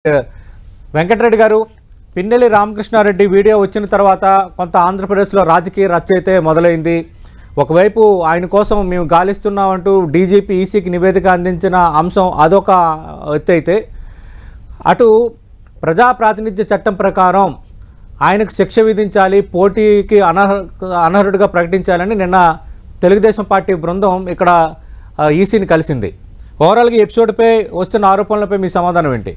వెంకటరెడ్డి గారు, పిన్నెల్లి రామకృష్ణారెడ్డి వీడియో వచ్చిన తర్వాత కొంత ఆంధ్రప్రదేశ్లో రాజకీయ రచ్చ అయితే మొదలైంది. ఒకవైపు ఆయన కోసం మేము గాలిస్తున్నామంటూ డీజీపీ ఈసీకి నివేదిక అందించిన అంశం అదొక ఎత్తు అయితే, అటు ప్రజాప్రాతినిధ్య చట్టం ప్రకారం ఆయనకు శిక్ష విధించాలి, పోటీకి అనర్హుడిగా ప్రకటించాలని నిన్న తెలుగుదేశం పార్టీ బృందం ఇక్కడ ఈసీని కలిసింది. ఓవరాల్గా ఈ ఎపిసోడ్పై వస్తున్న ఆరోపణలపై మీ సమాధానం ఏంటి?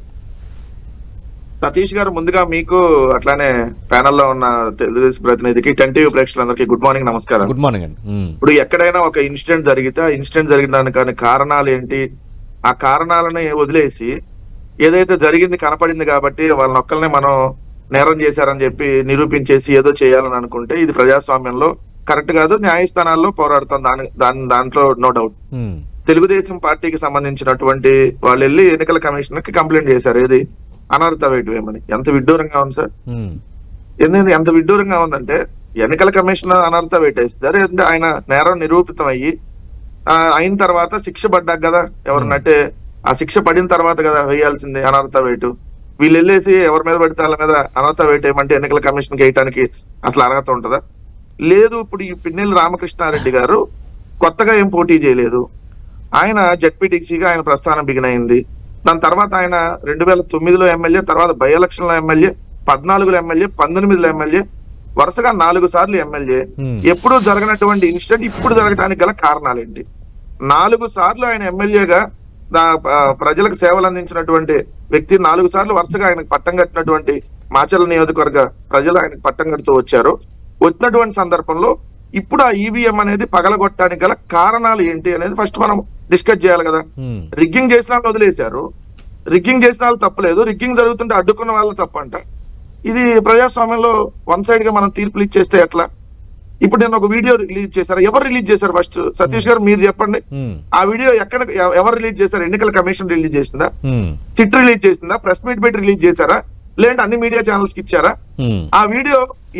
సతీష్ గారు, ముందుగా మీకు అట్లానే ప్యానెల్లో ఉన్న తెలుగుదేశం ప్రతినిధికి, టీవీ ప్రేక్షకులందరికీ గుడ్ మార్నింగ్, నమస్కారం. గుడ్ మార్నింగ్ అండి. ఇప్పుడు ఎక్కడైనా ఒక ఇన్సిడెంట్ జరిగితే ఆ ఇన్సిడెంట్ జరిగిన దానికి కారణాలు ఏంటి, ఆ కారణాలని వదిలేసి ఏదైతే జరిగింది కనపడింది కాబట్టి వాళ్ళని ఒక్కరినే మనం నేరం చేశారని చెప్పి నిరూపించేసి ఏదో చేయాలని అనుకుంటే ఇది ప్రజాస్వామ్యంలో కరెక్ట్ కాదు. న్యాయస్థానాల్లో పోరాడుతాం, దాంట్లో నో డౌట్. తెలుగుదేశం పార్టీకి సంబంధించినటువంటి వాళ్ళు వెళ్ళి ఎన్నికల కమిషన్ కి కంప్లైంట్ చేశారు, ఏది అనర్హత వేయమని. ఎంత విడ్డూరంగా ఉంది సార్. ఎంత విడ్డూరంగా ఉందంటే ఎన్నికల కమిషన్ అనర్హత వేటేస్తారు, ఆయన నేరం నిరూపితం అయ్యి అయిన తర్వాత శిక్ష పడ్డాక కదా ఎవరినంటే ఆ శిక్ష పడిన తర్వాత కదా వేయాల్సింది అనర్హత వేటు. వీళ్ళు వెళ్ళేసి ఎవరి మీద పడితే వాళ్ళ మీద అనర్హత వేయమంటే ఎన్నికల కమిషన్ కి వేయటానికి అట్లా అర్హత ఉంటుందా? లేదు. ఇప్పుడు ఈ పిన్నెల్లి రామకృష్ణారెడ్డి గారు కొత్తగా ఏం పోటీ చేయలేదు. ఆయన జడ్పీటీసీగా ఆయన ప్రస్థానం బిగిన్ అయింది. దాని తర్వాత ఆయన 2009లో ఎమ్మెల్యే, తర్వాత బై ఎలక్షన్ లో ఎమ్మెల్యే, 14లో ఎమ్మెల్యే, 19లో ఎమ్మెల్యే, వరుసగా 4 సార్లు ఎమ్మెల్యే. ఎప్పుడు జరగనటువంటి ఇన్సిడెంట్ ఇప్పుడు జరగడానికి గల కారణాలు ఏంటి? 4 సార్లు ఆయన ఎమ్మెల్యేగా ప్రజలకు సేవలు అందించినటువంటి వ్యక్తి, 4 సార్లు వరుసగా ఆయనకు పట్టం కట్టినటువంటి మాచర్ల నియోజకవర్గ ప్రజలు ఆయనకు పట్టం కడుతూ వచ్చారు. వచ్చినటువంటి సందర్భంలో ఇప్పుడు ఆ ఈవీఎం అనేది పగలగొట్టడానికి గల కారణాలు ఏంటి అనేది ఫస్ట్ మనం డిస్కస్ చేయాలి కదా. రిగ్గింగ్ చేసిన వాళ్ళు వదిలేశారు, రిగ్గింగ్ చేసిన వాళ్ళు తప్పలేదు, రిగ్గింగ్ జరుగుతుంటే అడ్డుకున్న వాళ్ళు తప్పంట. ఇది ప్రజాస్వామ్యంలో వన్ సైడ్ గా మనం తీర్పులు ఇచ్చేస్తే ఎట్లా? ఇప్పుడు నేను ఒక వీడియో రిలీజ్ చేశారు, ఎవరు రిలీజ్ చేశారు? ఫస్ట్ సతీష్ గారు మీరు చెప్పండి. ఆ వీడియో ఎక్కడ ఎవరు రిలీజ్ చేశారు? ఎన్నికల కమిషన్ రిలీజ్ చేసిందా? సిట్ రిలీజ్ చేసిందా? ప్రెస్ మీట్ పెట్టి రిలీజ్ చేశారా? లేదంటే అన్ని మీడియా ఛానల్స్ కి ఇచ్చారా? ఆ వీడియో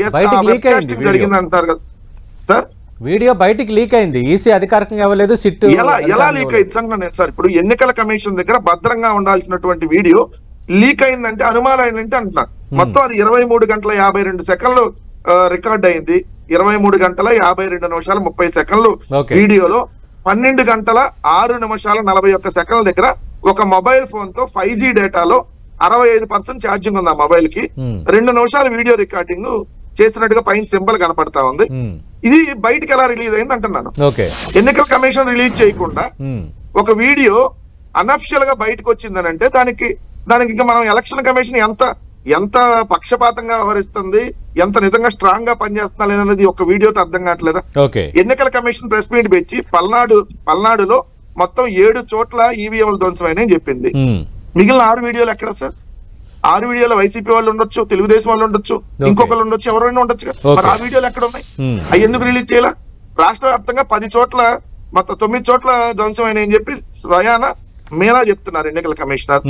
జరిగింది అంటారు కదా సార్. వీడియో బయటికి లీక్ అయింది, ఈసీ అధికారికంగా ఇవ్వలేదు, సిట్ ఎలా లీక్ అయింది సార్? ఇప్పుడు ఎన్నికల కమిషన్ దగ్గర భద్రంగా ఉండాల్సినటువంటి వీడియో లీక్ అయిందంటే అనుమానం అయిందంటే అంటున్నా. మొత్తం అది 23 గంటల 52 సెకండ్లు రికార్డ్ అయింది. 23 గంటల 52 నిమిషాల 30 సెకండ్లు వీడియోలో 12 గంటల 6 నిమిషాల 41 సెకండ్ల దగ్గర ఒక మొబైల్ ఫోన్ తో 5G డేటాలో 65% ఛార్జింగ్ ఉంది ఆ మొబైల్ కి. 2 నిమిషాల వీడియో రికార్డింగ్ చేసినట్టుగా పైన సింబల్ కనపడతా ఉంది. ఇది బయటకు ఎలా రిలీజ్ అయింది అంటున్నాను. ఎన్నికల కమిషన్ రిలీజ్ చేయకుండా ఒక వీడియో అనఫిషియల్ గా బయటకు వచ్చిందని అంటే దానికి ఇంకా మనం ఎలక్షన్ కమిషన్ ఎంత పక్షపాతంగా వ్యవహరిస్తుంది, ఎంత నిజంగా స్ట్రాంగ్ గా పనిచేస్తున్నా లేదనేది ఒక వీడియోతో అర్థం కావట్లేదా? ఎన్నికల కమిషన్ ప్రెస్ మీట్ పెట్టి పల్నాడులో మొత్తం 7 చోట్ల ఈవీఎంలు ధ్వంసమైనని చెప్పింది. మిగిలిన 6 వీడియోలు ఎక్కడ సార్? 6 వీడియోలో వైసీపీ వాళ్ళు ఉండొచ్చు, తెలుగుదేశం వాళ్ళు ఉండొచ్చు, ఇంకొకళ్ళు ఉండొచ్చు, ఎవరైనా ఉండొచ్చు. మరి ఆ వీడియోలు ఎక్కడ ఉన్నాయి? అవి ఎందుకు రిలీజ్ చేయాల? రాష్ట్ర వ్యాప్తంగా 10 చోట్ల మొత్తం 9 చోట్ల ధ్వంసమైనని చెప్పి స్వయాన మీనా చెప్తున్నారు ఎన్నికల కమిషనర్.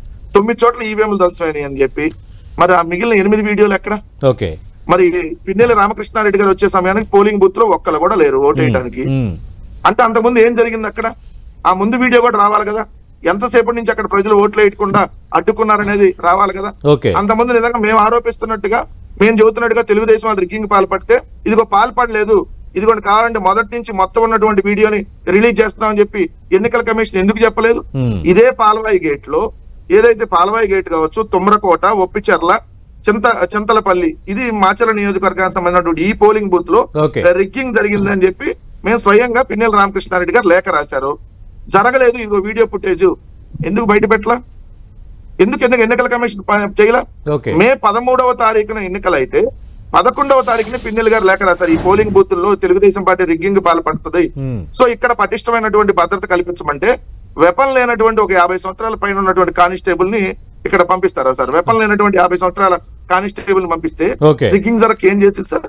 9 చోట్ల ఈవీఎంలు ధ్వంసమైనవి అని చెప్పి. మరి ఆ మిగిలిన 8 వీడియోలు ఎక్కడ? మరి పిన్నెల్లి రామకృష్ణారెడ్డి గారు వచ్చే సమయానికి పోలింగ్ బూత్ లో ఒక్కరు కూడా లేరు ఓటేయడానికి. అంటే అంతకుముందు ఏం జరిగింది అక్కడ? ఆ ముందు వీడియో కూడా రావాలి కదా. ఎంతసేపటి నుంచి అక్కడ ప్రజలు ఓట్లు వేయకుండా అడ్డుకున్నారనేది రావాలి కదా. అంతకుముందు నిజంగా మేము ఆరోపిస్తున్నట్టుగా, మేము చెబుతున్నట్టుగా తెలుగుదేశం వాళ్ళు రిగ్గింగ్ పాల్పడితే ఇదిగో పాల్పడలేదు, ఇదిగోండి కావాలంటే మొదటి నుంచి మొత్తం ఉన్నటువంటి వీడియోని రిలీజ్ చేస్తున్నామని చెప్పి ఎన్నికల కమిషన్ ఎందుకు చెప్పలేదు? ఇదే పాల్వాయి గేట్ లో, ఏదైతే పాల్వాయి గేట్ కావచ్చు, తుమ్రకోట, ఒప్పిచెర్ల, చింతలపల్లి, ఇది మాచర్ల నియోజకవర్గానికి సంబంధించినటువంటి ఈ పోలింగ్ బూత్ లో రిగ్గింగ్ జరిగిందని చెప్పి మేము స్వయంగా పిన్నెల్లి రామకృష్ణారెడ్డి గారు లేఖ రాశారు. జరగలేదు, ఇదిగో వీడియో ఫుటేజ్ ఎందుకు బయట పెట్టలా? ఎందుకు ఎన్నికల కమిషన్ చేయలా? మే 13వ తారీఖున ఎన్నికలు అయితే 11వ తారీఖున పిన్నెల్లి గారు లేఖ రాశారు, ఈ పోలింగ్ బూత్ లో తెలుగుదేశం పార్టీ రిగ్గింగ్ పాల్పడుతుంది, సో ఇక్కడ పటిష్టమైనటువంటి భద్రత కల్పించమంటే వెపన్ లేనటువంటి ఒక 50 సంవత్సరాల పైన ఉన్నటువంటి కానిస్టేబుల్ ని ఇక్కడ పంపిస్తారా సార్? వెపన్ లేనటువంటి 50 సంవత్సరాల కానిస్టేబుల్ పంపిస్తే రిగ్గింగ్ జరగ ఏం చేస్తుంది సార్?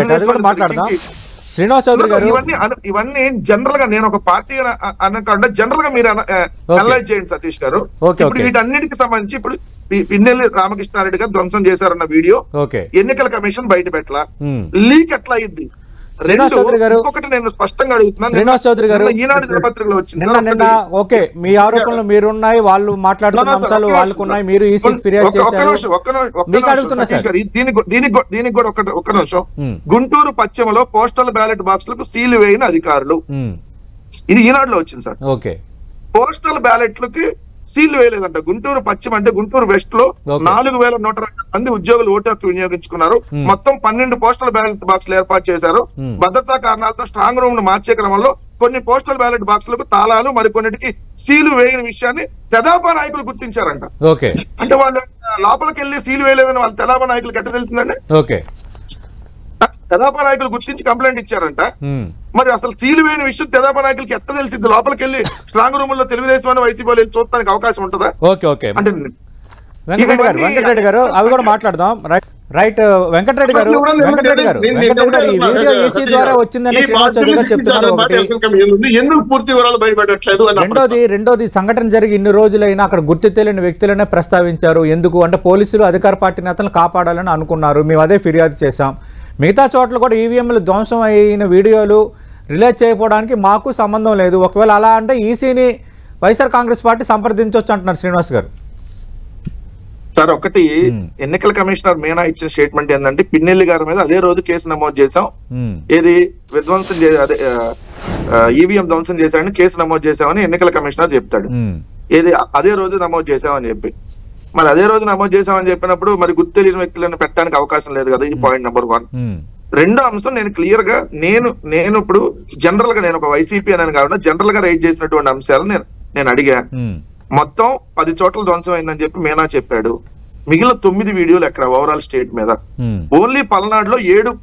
శ్రీనివాస్ చౌదరి గారు, ఇవన్నీ జనరల్ గా నేను ఒక పార్టీ అనకుండా జనరల్ గా మీరు అనలైజ్ చేయండి సతీష్ గారు. ఇప్పుడు వీటన్నిటికి సంబంధించి ఇప్పుడు పిన్నెల్లి రామకృష్ణారెడ్డి గారు ధ్వంసం చేశారన్న వీడియో ఎన్నికల కమిషన్ బయట పెట్టలా, లీక్ ఎట్లా అయింది? శ్రీనివాస్ చౌదరి గారు, ఇంకొకటి నేను స్పష్టంగా అడుగుతున్నాను. శ్రీనివాస్ చౌదరి గారు, ఈనాడు దినపత్రికలో వచ్చింది నిన్న ఓకే, మీ ఆరోపణలు మీరున్నాయి, వాళ్ళు మాట్లాడుతున్న అంశాలు వాళ్ళకున్నాయి, మీరు ఈసీకి ఫిర్యాదు చేశారు. మీకు అడుగుతున్నా సార్, దీనికి కూడా ఒక్క నిమిషం. గుంటూరు పశ్చిమలో పోస్టల్ బ్యాలెట్ బాక్సులకు సీలు వేయని అధికారులు, ఇది ఈనాడులో వచ్చింది సార్. ఓకే, పోస్టల్ బ్యాలెట్లకి సీల్ వేయలేదంట. గుంటూరు పశ్చిమ అంటే గుంటూరు వెస్ట్ లో 4102 మంది ఉద్యోగులు ఓటు హక్కు వినియోగించుకున్నారు. మొత్తం 12 పోస్టల్ బ్యాలెట్ బాక్సులు ఏర్పాటు చేశారు. భద్రతా కారణాలతో స్ట్రాంగ్ రూమ్ ను మార్చే క్రమంలో కొన్ని పోస్టల్ బ్యాలెట్ బాక్సులకు తాళాలు, మరికొన్నిటికి సీలు వేయని విషయాన్ని తెదాపా నాయకులు గుర్తించారంట. అంటే వాళ్ళు లోపలికి వెళ్ళి సీలు వేయలేదని వాళ్ళు తెదాపా నాయకులకు ఎట్లా తెలిసిందండి? తెదాపా నాయకులు గుర్తించి కంప్లైంట్ ఇచ్చారంట. మరి అసలు సీలు వేయని విషయం తెదాపా నాయకులకి ఎట్లా తెలిసింది? లోపలికి వెళ్ళి స్ట్రాంగ్ రూమ్ లో తెలుగుదేశం అని వైసీపీ వెళ్ళి చూడడానికి అవకాశం ఉంటుందా? అంటే వెంకటరెడ్డి గారు అవి కూడా మాట్లాడదాం. రైట్, వెంకటరెడ్డి గారు ఈ వీడియో ఈసీ ద్వారా వచ్చిందని శ్రీనివాస్ చౌదరి గారు చెప్తున్నారు. రెండోది సంఘటన జరిగి ఇన్ని రోజులైనా అక్కడ గుర్తు తెలియని వ్యక్తులనే ప్రస్తావించారు. ఎందుకు అంటే పోలీసులు అధికార పార్టీ నేతలను కాపాడాలని అనుకున్నారు. మేము అదే ఫిర్యాదు చేశాం. మిగతా చోట్ల కూడా ఈవీఎంలు ధ్వంసం అయిన వీడియోలు రిలీజ్ చేయకపోవడానికి మాకు సంబంధం లేదు. ఒకవేళ అలా అంటే ఈసీని వైఎస్ఆర్ కాంగ్రెస్ పార్టీ సంప్రదించవచ్చు అంటున్నారు శ్రీనివాస్ గారు. సార్, ఒకటి ఎన్నికల కమిషనర్ మీనా ఇచ్చిన స్టేట్మెంట్ ఏంటంటే పిన్నెల్లి గారి మీద అదే రోజు కేసు నమోదు చేశాం, ఏది విధ్వంసం అదే ఈవీఎం ధ్వంసం చేశాడని కేసు నమోదు చేశామని ఎన్నికల కమిషనర్ చెప్తాడు. ఏది అదే రోజు నమోదు చేశామని చెప్పి, మరి అదే రోజు నమోదు చేశామని చెప్పినప్పుడు మరి గుర్తు తెలియని వ్యక్తులను పెట్టడానికి అవకాశం లేదు కదా. ఇది పాయింట్ నెంబర్ 1. రెండో అంశం, నేను క్లియర్ గా నేను ఇప్పుడు జనరల్ గా నేను ఒక వైసీపీ అని కాకుండా జనరల్ గా రైజ్ చేసినటువంటి అంశాలు నేను అడిగా. మొత్తం 10 చోట్ల ధ్వంసం అయిందని చెప్పి మీనా చెప్పాడు. మిగిలిన 9 వీడియోలు ఎక్కడ ఓవరాల్ స్టేట్ మీద? ఓన్లీ పల్నాడులో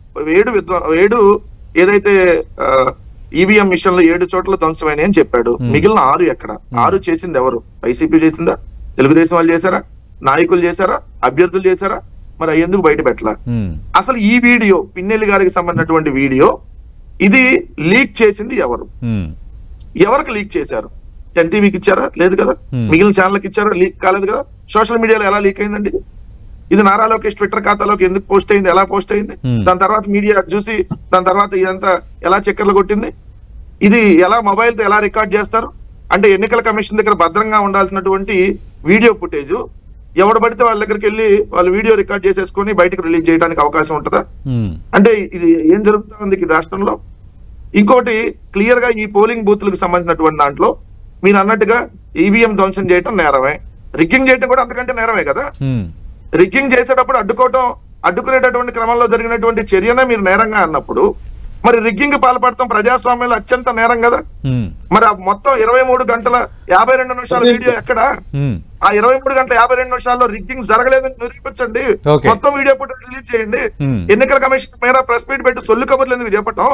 7 ఏదైతే ఈవీఎం మిషన్ లో 7 చోట్ల ధ్వంసమైనాయి అని చెప్పాడు. మిగిలిన 6 ఎక్కడ? 6 చేసింది ఎవరు? వైసీపీ చేసిందా? తెలుగుదేశం వాళ్ళు చేశారా? నాయకులు చేశారా? అభ్యర్థులు చేశారా? మరి ఎందుకు బయట పెట్టలా? అసలు ఈ వీడియో పిన్నెల్లి గారికి సంబంధించినటువంటి వీడియో ఇది లీక్ చేసింది ఎవరు? ఎవరికి లీక్ చేశారు? ఎన్టీవీకి ఇచ్చారా? లేదు కదా. మిగిలిన ఛానల్కి ఇచ్చారా? లీక్ కాలేదు కదా. సోషల్ మీడియాలో ఎలా లీక్ అయిందండి? ఇది నారా లోకేష్ ట్విట్టర్ ఖాతాలోకి ఎందుకు పోస్ట్ అయింది? ఎలా పోస్ట్ అయింది? దాని తర్వాత మీడియా చూసి దాని తర్వాత ఇదంతా ఎలా చక్కర్లు కొట్టింది? ఇది ఎలా మొబైల్ తో ఎలా రికార్డ్ చేస్తారు? అంటే ఎన్నికల కమిషన్ దగ్గర భద్రంగా ఉండాల్సినటువంటి వీడియో ఫుటేజ్ ఎవడు పడితే వాళ్ళ దగ్గరికి వెళ్ళి వాళ్ళు వీడియో రికార్డ్ చేసేసుకొని బయటకు రిలీజ్ చేయడానికి అవకాశం ఉంటుందా? అంటే ఇది ఏం జరుగుతా ఉంది ఈ రాష్ట్రంలో? ఇంకోటి క్లియర్ గా ఈ పోలింగ్ బూత్లకు సంబంధించినటువంటి దాంట్లో మీరు అన్నట్టుగా ఈవీఎం ధ్వంసం చేయటం నేరమే, రిగ్గింగ్ చేయటం కూడా అంతకంటే నేరమే కదా. రిగ్గింగ్ చేసేటప్పుడు అడ్డుకునేటటువంటి క్రమంలో జరిగినటువంటి చర్యనే మీరు నేరంగా అన్నప్పుడు మరి రిగ్గింగ్ పాల్పడతాం ప్రజాస్వామ్యంలో అత్యంత నేరం కదా. మరి మొత్తం 23 గంటల 52 నిమిషాల వీడియో ఎక్కడ? ఆ 23 గంటల 52 నిమిషాల్లో రిగ్గింగ్ జరగలేదని నిరూపించండి. మొత్తం వీడియో ఫుటేజ్ రిలీజ్ చేయండి. ఎన్నికల కమిషన్ మేర ప్రెస్ మీట్ పెట్టి సొల్లు కబుర్లు ఎందుకు చెప్పటం?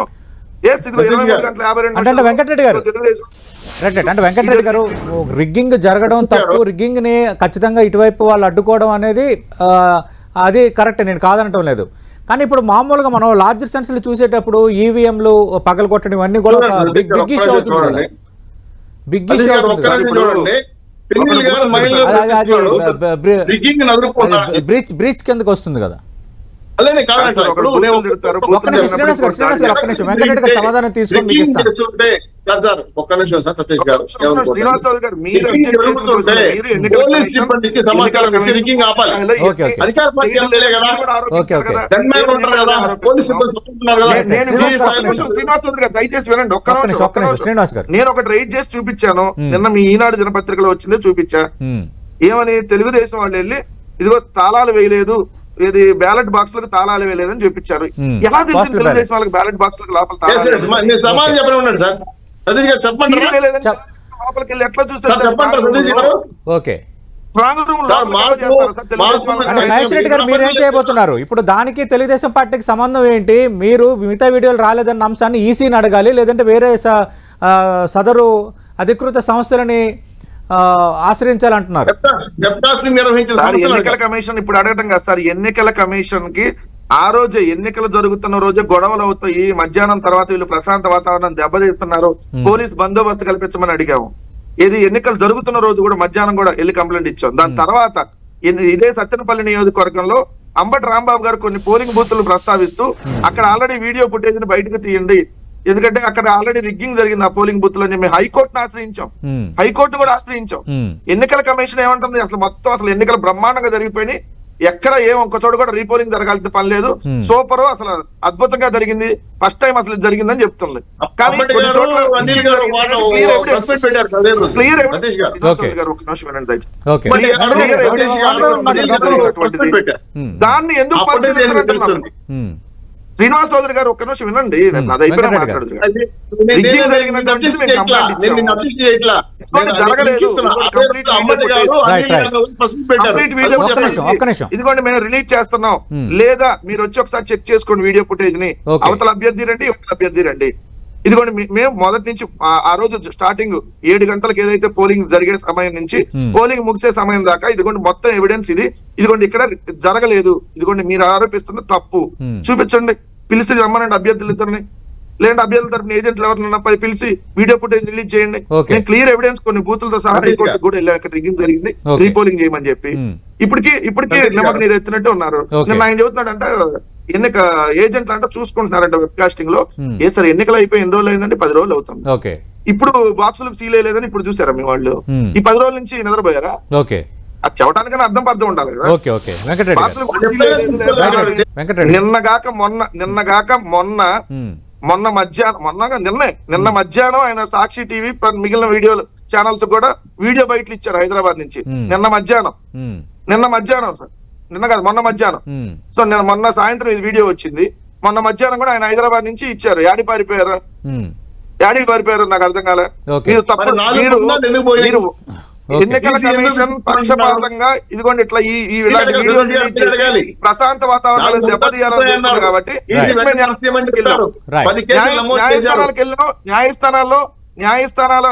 అంటే వెంకటరెడ్డి గారు రిగ్గింగ్ జరగడం తప్పు, రిగ్గింగ్ ని ఖచ్చితంగా ఇటువైపు వాళ్ళు అడ్డుకోవడం అనేది అది కరెక్ట్, నేను కాదనటం లేదు. కానీ ఇప్పుడు మామూలుగా మనం లార్జర్ సెన్స్ లో చూసేటప్పుడు ఈవీఎంలు పగలు కొట్టడం ఇవన్నీ కూడా బిగ్ ఇష్యూ అవుతుంది. బిగ్ ఇష్యూ బ్రీచ్ కిందకి వస్తుంది కదా. సమాధానం తీసుకొని దయచేసి వినండి ఒక్క నిమిషం. నేను ఒకటి రైట్ చేసి చూపించాను, నిన్న మీ ఈనాడు దినపత్రికలో వచ్చిందే చూపించా. ఏమని? తెలుగుదేశం వాళ్ళు వెళ్ళి ఇదిగో తాళాలు వేయలేదు, ఇది బ్యాలెట్ బాక్స్లకు తాళాలు వేయలేదని చూపించారు. ఎలా తెలిసింది తెలుగుదేశం వాళ్ళకి బ్యాలెట్ బాక్స్లకు లోపల తాళాలు? లోపలికి వెళ్ళి ఎట్లా చూసారు? మీరేం చేయబోతున్నారు ఇప్పుడు? దానికి తెలుగుదేశం పార్టీకి సంబంధం ఏంటి? మీరు మిగతా వీడియోలు రాలేదన్న అంశాన్ని ఈసీని అడగాలి, లేదంటే వేరే సదరు అధికృత సంస్థలని ఆశ్రయించాలంటున్నారు. ఎన్నికల కమిషన్ ఇప్పుడు అడగటం కదా సార్. ఎన్నికల కమిషన్ కి ఆ రోజే ఎన్నికలు జరుగుతున్న రోజే గొడవలు అవుతాయి, మధ్యాహ్నం తర్వాత వీళ్ళు ప్రశాంత వాతావరణం దెబ్బతీస్తున్నారు, పోలీస్ బందోబస్తు కల్పించమని అడిగాము. ఇది ఎన్నికలు జరుగుతున్న రోజు కూడా మధ్యాహ్నం కూడా వెళ్ళి కంప్లైంట్ ఇచ్చాం. దాని తర్వాత ఇదే సత్తెనపల్లి నియోజకవర్గంలో అంబటి రాంబాబు గారు కొన్ని పోలింగ్ బూత్లు ప్రస్తావిస్తూ అక్కడ ఆల్రెడీ వీడియో ఫుటేజ్ ని బయటకు తీయండి, ఎందుకంటే అక్కడ ఆల్రెడీ రిగ్గింగ్ జరిగింది ఆ పోలింగ్ బూత్ లో. మేము హైకోర్టును ఆశ్రయించాం, హైకోర్టు కూడా ఆశ్రయించాం. ఎన్నికల కమిషన్ ఏమంటుంది, అసలు మొత్తం అసలు ఎన్నికలు బ్రహ్మాండంగా జరిగిపోయినాయి, ఎక్కడ ఒక్క చోట కూడా రీపోలింగ్ జరగాల్సిన పని లేదు, సూపర్ అసలు అద్భుతంగా జరిగింది, ఫస్ట్ టైం అసలు జరిగిందని చెప్తుంది. కానీ కొన్ని చోట్ల దాన్ని ఎందుకు పరిశీలించారంటున్నాం. శ్రీనివాస్ చౌదరి గారు ఒక్క నిమిషం వినండి, అది అయిపోయినా మాట్లాడుతున్నారు. ఇదిగోండి మేము రిలీజ్ చేస్తున్నాం, లేదా మీరు వచ్చి ఒకసారి చెక్ చేసుకోండి వీడియో ఫుటేజ్ ని, అవతల అభ్యర్థి రండి ఇవతల అభ్యర్థి రండి. ఇదిగోండి మేము మొదటి నుంచి ఆ రోజు స్టార్టింగ్ 7 గంటలకు ఏదైతే పోలింగ్ జరిగే సమయం నుంచి పోలింగ్ ముగిసే సమయం దాకా ఇదిగోండి మొత్తం ఎవిడెన్స్ ఇది. ఇదిగోండి ఇక్కడ జరగలేదు, ఇదిగోండి మీరు ఆరోపిస్తున్న తప్పు చూపించండి, పిలిచి రమ్మనండి అభ్యర్థులు ఇద్దరిని, లేదంటే అభ్యర్థుల తరపున ఏజెంట్లు ఎవరినన్నా పిలిచి వీడియో ఫుటేజ్ రిలీజ్ చేయండి. నేను క్లియర్ ఎవిడెన్స్ కొన్ని బూతులతో సహా హైకోర్టు కూడా వెళ్ళాను, అక్కడ రిగ్గింగ్ జరిగింది, రీపోలింగ్ చేయమని చెప్పి. ఇప్పటికీ నమ్మకం నీరు ఎత్తినట్టు ఉన్నారు. నిన్న ఆయన చెబుతున్నాడంటే ఎన్నిక ఏజెంట్లు అంటే చూసుకుంటున్నారంట వెబ్ కాస్టింగ్ లో. ఏ సార్ ఎన్నికలు అయిపోయి ఎన్ని రోజులు అయిందండి, 10 రోజులు అవుతుంది. ఇప్పుడు బాక్సులకు సీల్ అయ్యలేదని ఇప్పుడు చూసారా మీ వాళ్ళు? ఈ 10 రోజుల నుంచి నిద్రపోయారా? అది చెప్పడానికైనా అర్థం పర్థం ఉండాలి కదా. నిన్న మధ్యాహ్నం ఆయన సాక్షి టీవీ మిగిలిన వీడియోలు ఛానల్స్ కూడా వీడియో బయటలు ఇచ్చారు హైదరాబాద్ నుంచి. నిన్న మధ్యాహ్నం సార్, నిన్న కాదు మొన్న మధ్యాహ్నం. సో మొన్న సాయంత్రం ఇది వీడియో వచ్చింది, మొన్న మధ్యాహ్నం కూడా ఆయన హైదరాబాద్ నుంచి ఇచ్చారు. యాడికి పారిపోయారు నాకు అర్థం కాలే. మీరు తప్పు, మీరు ఎన్నికల కమిషన్ పక్షపాతంగా ఇదిగోండి ఇట్లా ఇలాంటి వీడియోలు రిలీజ్ చేసి ప్రశాంత వాతావరణాన్ని దెబ్బతీయాలని కాబట్టి న్యాయస్థానాల్లో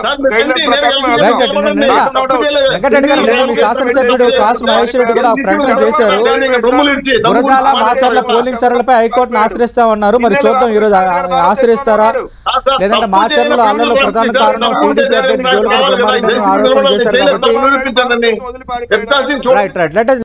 శాసనసభ్యుడు కాసు మహేష్ రెడ్డి కూడా ప్రకటన చేశారు, గురజాల మాచర్ల పోలింగ్ సరళిపై హైకోర్టును ఆశ్రయిస్తామన్నారు. మరి చూద్దాం ఈ రోజు ఆశ్రయిస్తారా, లేదంటే మాచర్లలో అల్లర్లు ప్రధాన కారణం టీడీపీ అభ్యర్థి జోలుగడ్డ బ్రహ్మారెడ్డి ఆరోపణ చేశారు కాబట్టి